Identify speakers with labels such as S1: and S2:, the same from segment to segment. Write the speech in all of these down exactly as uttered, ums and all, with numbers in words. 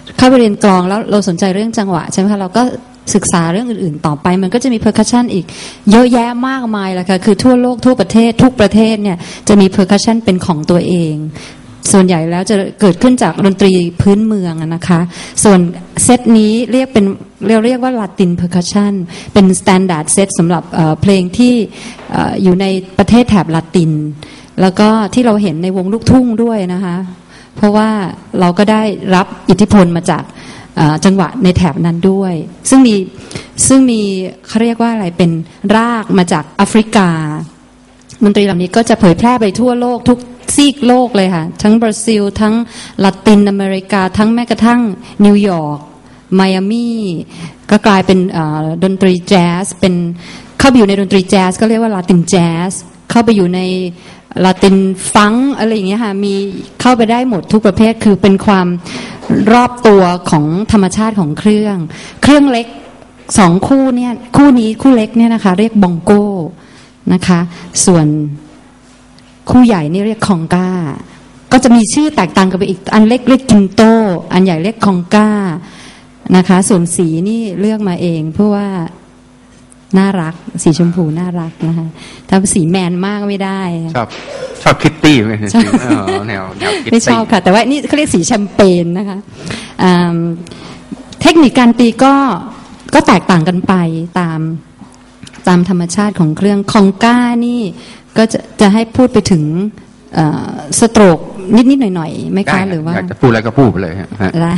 S1: เข้าไปเรียนกลองแล้วเราสนใจเรื่องจังหวะใช่ไหมคะเราก็ศึกษาเรื่องอื่นๆต่อไปมันก็จะมี percussion อีกเยอะแยะมากมายเลยค่ะคือทั่วโลกทั่วประเทศทุกประเทศเนี่ยจะมี percussion เป็นของตัวเองส่วนใหญ่แล้วจะเกิดขึ้นจากดนตรีพื้นเมืองนะคะส่วนเซตนี้เรียกเป็นเรียกเรียกว่า Latin percussion เป็น standard set สำหรับเพลงที่อยู่ในประเทศแถบลาตินแล้วก็ที่เราเห็นในวงลูกทุ่งด้วยนะคะเพราะว่าเราก็ได้รับอิทธิพลมาจากจังหวะในแถบนั้นด้วยซึ่งมีซึ่งมีเขาเรียกว่าอะไรเป็นรากมาจากแอฟริกาดนตรีเหล่านี้ก็จะเผยแพร่ไปทั่วโลกทุกซีกโลกเลยค่ะทั้งบราซิลทั้งลาตินอเมริกาทั้งแม้กระทั่งนิวยอร์กไมอามี่ก็กลายเป็นดนตรีแจ๊สเป็นเข้าไปอยู่ในดนตรีแจ๊สก็เรียกว่าลาตินแจ๊สเข้าไปอยู่ในลาตินฟังอะไรอย่างเงี้ยค่ะมีเข้าไปได้หมดทุกประเภทคือเป็นความรอบตัวของธรรมชาติของเครื่องเครื่องเล็กสองคู่เนี่ยคู่นี้คู่เล็กเนี่ยนะคะเรียกบองโก้นะคะส่วนคู่ใหญ่นี่เรียกคองก้าก็จะมีชื่อแตกต่างกันไปอีกอันเล็กเรียกกินโตอันใหญ่เรียกคองก้านะคะส่วนสีนี่เลือกมาเองเพราะว่าน่ารักสีชมพูน่ารักนะคะถ้าสีแมนมากไม่ได้
S2: ชอบชอบคิตตี้ไหมแนวแนวคิตตี้
S1: ไม่ชอบค่ะแต่ว่านี่เขาเรียกสีแชมเปญนะคะเทคนิคการตีก็ก็แตกต่างกันไปตามตามธรรมชาติของเครื่องคองก้านี่ก็จะจะให้พูดไปถึงสโตรกนิดๆหน่อยๆไหมคะหรือว่า
S2: อยากจะพูดอะไรก็พูดไปเลยฮะ
S1: ได้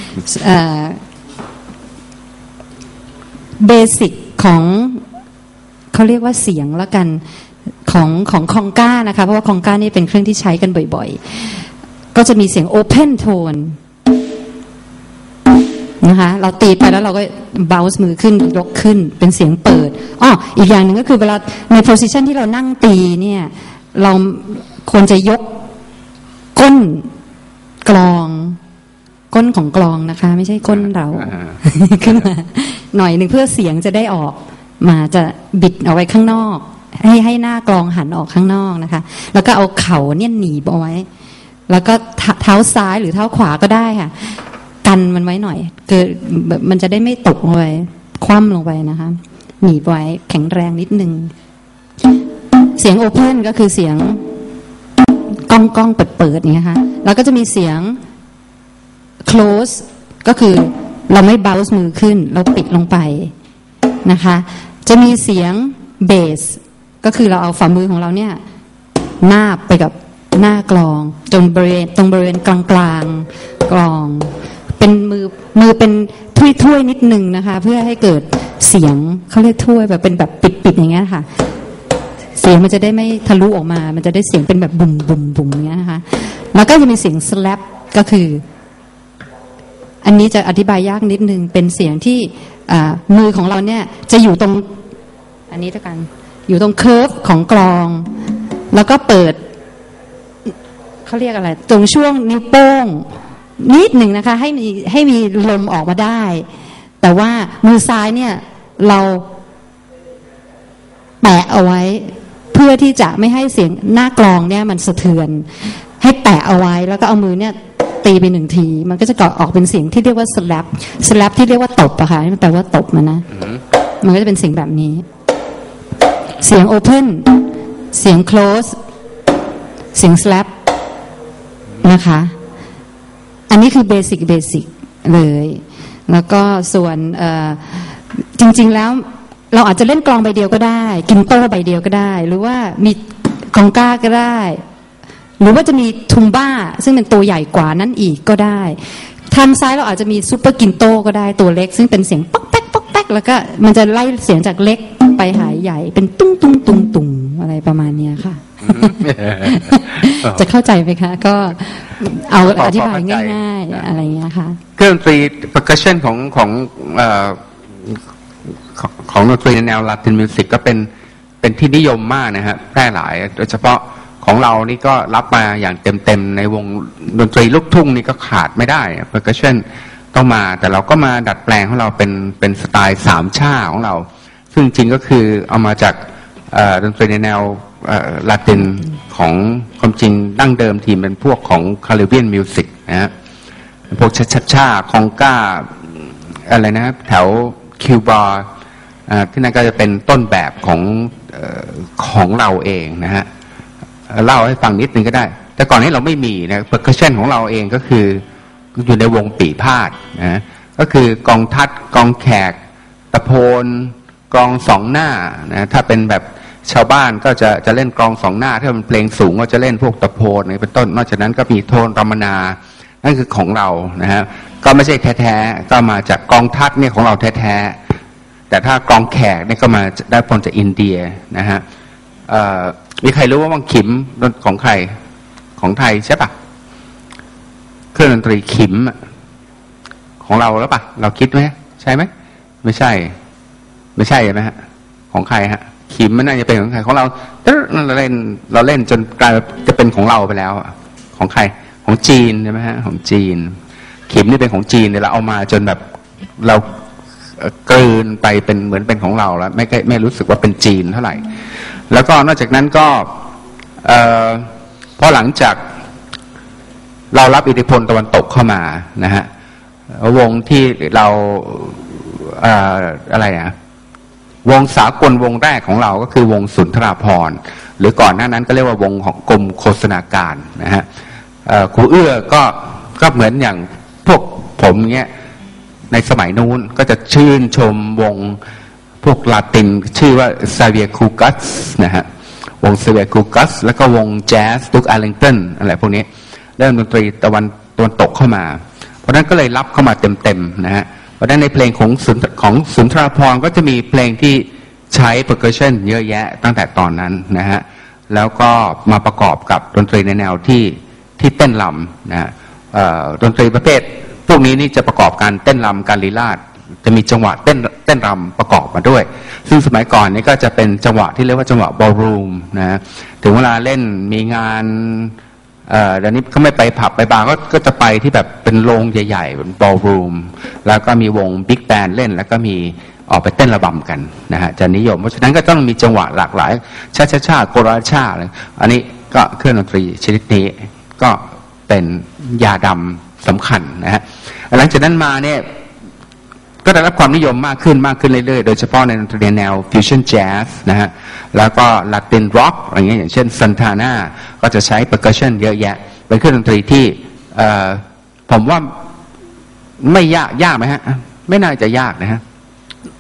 S1: เบสิกของเขาเรียกว่าเสียงแล้วกันของของคองก้านะคะเพราะว่าคองก้านี่เป็นเครื่องที่ใช้กันบ่อยๆก็จะมีเสียงโอเพนโทนนะคะเราตีไปแล้วเราก็เบาส์มือขึ้นยกขึ้นเป็นเสียงเปิดอ้ออีกอย่างหนึ่งก็คือเวลาในโพสิชันที่เรานั่งตีเนี่ยเราควรจะยกก้นกลองก้นของกลองนะคะไม่ใช่ก้นเราขึ้นมาหน่อยหนึ่งเพื่อเสียงจะได้ออกมาจะบิดเอาไว้ข้างนอกให้ให้หน้ากลองหันออกข้างนอกนะคะแล้วก็เอาเข่าเนี่ยหนีบเอาไว้แล้วก็เท้าซ้ายหรือเท้าขวาก็ได้ค่ะกันมันไว้หน่อยคือแบบมันจะได้ไม่ตกลงไปคว่ำลงไปนะคะหนีบไว้แข็งแรงนิดนึงเสียงโอเพนก็คือเสียงก้องก้องเปิดเปิดนี่นะคะแล้วก็จะมีเสียง close ก็คือเราไม่เบาส์มือขึ้นเราปิดลงไปนะคะจะมีเสียงเบสก็คือเราเอาฝ่ามือของเราเนี่ยนาบไปกับหน้ากลองตรงบริเวณตรงบริเวณกลางกลางกลองเป็นมือมือเป็นถ้วยๆนิดนึงนะคะเพื่อให้เกิดเสียงเขาเรียกถ้วยแบบเป็นแบบปิดๆอย่างเงี้ยค่ะเสียงมันจะได้ไม่ทะลุออกมามันจะได้เสียงเป็นแบบบุ่มบุ่มบุ่มอย่างเงี้ยนะคะแล้วก็จะมีเสียงสแลปก็คืออันนี้จะอธิบายยากนิดนึงเป็นเสียงที่มือของเราเนี่ยจะอยู่ตรงอันนี้ด้วยกันอยู่ตรงเคิร์ฟของกลองแล้วก็เปิดเขาเรียกอะไรตรงช่วงนิ้วโป้งนิดหนึ่งนะคะให้มีให้มีลมออกมาได้แต่ว่ามือซ้ายเนี่ยเราแปะเอาไว้เพื่อที่จะไม่ให้เสียงหน้ากลองเนี่ยมันสะเทือนให้แปะเอาไว้แล้วก็เอามือเนี่ยตีไปหนึ่งทีมันก็จะเกาะออกเป็นเสียงที่เรียกว่า slap slap ที่เรียกว่าตบอะค่ะแปลว่าตบมันนะมันก็จะเป็นเสียงแบบนี้เสียง open เสียง close เสียง slap นะคะอันนี้คือเบสิกเบสิกเลยแล้วก็ส่วนจริงๆแล้วเราอาจจะเล่นกลองใบเดียวก็ได้กินโต้ใบเดียวก็ได้หรือว่ามีกองก้าก็ได้หรือว่าจะมีทุมบ้าซึ่งเป็นตัวใหญ่กว่านั้นอีกก็ได้ทางซ้ายเราอาจจะมีซุปเปอร์กินโต้ก็ได้ตัวเล็กซึ่งเป็นเสียงป๊อกแป๊กป๊อกแป๊กแล้วก็มันจะไล่เสียงจากเล็กไปหายใหญ่เป็นตุ้งตุ้งตุ้งตุ้งอะไรประมาณนี้ค่ะจะเข้าใจไหมคะก็เอาอธิบายง่ายๆอะไรเงี้ยค่ะ
S2: เครื่องดนตรี percussion ของของเอ่อของดนตรีในแนว Latin Music ก็เป็นเป็นที่นิยมมากนะฮะแพร่หลายโดยเฉพาะของเรานี่ก็รับมาอย่างเต็มๆในวงดนตรีลูกทุ่งนี่ก็ขาดไม่ได้ percussion ต้องมาแต่เราก็มาดัดแปลงของเราเป็นเป็นสไตล์สามช่าของเราซึ่งจริงก็คือเอามาจากดนตรีในแนวลาตินของความจริงดั้งเดิมทีมเป็นพวกของคาริเบียนมิวสิกนะฮะพวกชัชชาคองก้าอะไรนะครับแถวคิวบาร์ที่นั่นก็จะเป็นต้นแบบของของเราเองนะฮะเล่าให้ฟังนิดนึงก็ได้แต่ก่อนนี้เราไม่มีนะเพอร์คัชชันของเราเองก็คืออยู่ในวงปีพาดนะก็คือกองทัดกองแขกตะโพนกลองสองหน้านะถ้าเป็นแบบชาวบ้านก็จะจะเล่นกลองสองหน้าถ้าเป็นเพลงสูงก็จะเล่นพวกตะโพนเป็นต้นนอกจากนั้นก็มีโทนรำมนานั่นคือของเรานะฮะก็ไม่ใช่แท้ๆก็มาจากกองทัดเนี่ยของเราแท้ๆแต่ถ้ากองแขกเนี่ยก็มาได้ผลจากอินเดียนะฮะมีใครรู้ว่าวังขิมของใครของไทยใช่ปะเครื่องดนตรีขิมของเราแล้วปะเราคิดไหมใช่ไหมไม่ใช่ไม่ใช่ใช่ไหมฮะของใครฮะขิมมันน่าจะเป็นของใครของเราเราเล่นเราเล่นจนกลายจะเป็นของเราไปแล้วของใครของจีนใช่ไหมฮะของจีนขิมนี่เป็นของจีนเนี่ยเราเอามาจนแบบเราเกินไปเป็นเหมือนเป็นของเราแล้วไม่ไม่รู้สึกว่าเป็นจีนเท่าไหร่แล้วก็นอกจากนั้นก็เอ่อพอหลังจากเรารับอิทธิพลตะวันตกเข้ามานะฮะวงที่เราเอ่ออะไรอะวงสากลวงแรกของเราก็คือวงสุนทราภรณ์หรือก่อนหน้านั้นก็เรียกว่าวงของกรมโฆษณาการนะฮะครูเอื้อก็ก็เหมือนอย่างพวกผมเนี้ยในสมัยนู้นก็จะชื่นชมวงพวกลาตินชื่อว่าซาเวียคูกัสนะฮะวงซาเวียคูกัสแล้วก็วงแจ๊สดุกอาร์ลิงตันอะไรพวกนี้เริ่มดนตรีตะวันตะวันตกเข้ามาเพราะนั้นก็เลยรับเข้ามาเต็มๆนะฮะเพราะฉะนั้นในเพลงของสุนของสุนทราภรณ์ก็จะมีเพลงที่ใช้ percussion เยอะแยะตั้งแต่ตอนนั้นนะฮะแล้วก็มาประกอบกับดนตรีในแนวที่ที่เต้นรำนะฮะดนตรีประเภทพวกนี้นี่จะประกอบการเต้นรำการลีลาศจะมีจังหวะเต้นเต้นรำประกอบมาด้วยซึ่งสมัยก่อนนี่ก็จะเป็นจังหวะที่เรียกว่าจังหวะ ballroom นะถึงเวลาเล่นมีงานเอ่อเดี๋ยวนี้เขาไม่ไปผับไปบาร์ก็ก็จะไปที่แบบเป็นโรงใหญ่ๆเป็น ballroom แล้วก็มีวง big band เล่นแล้วก็มีออกไปเต้นระบำกันนะฮะจะนิยมเพราะฉะนั้นก็ต้องมีจังหวะหลากหลายชาชาชาโกราชาอะไรอันนี้ก็เครื่องดนตรีชนิดนี้ก็เป็นยาดำสำคัญนะฮะหลังจากนั้นมาเนี่ยก็ได้รับความนิยมมากขึ้นมากขึ้นเรื่อยๆโดยเฉพาะในดนตรีแนวฟิวชั่นแจ๊สนะฮะแล้วก็ลาตินร็อกอะไรเงี้ยอย่างเช่นซันทาน่าก็จะใช้เปอร์คัชชันเยอะแยะเป็นเครื่องดนตรีที่ผมว่าไม่ยากยากไหมฮะไม่น่าจะยากนะฮะ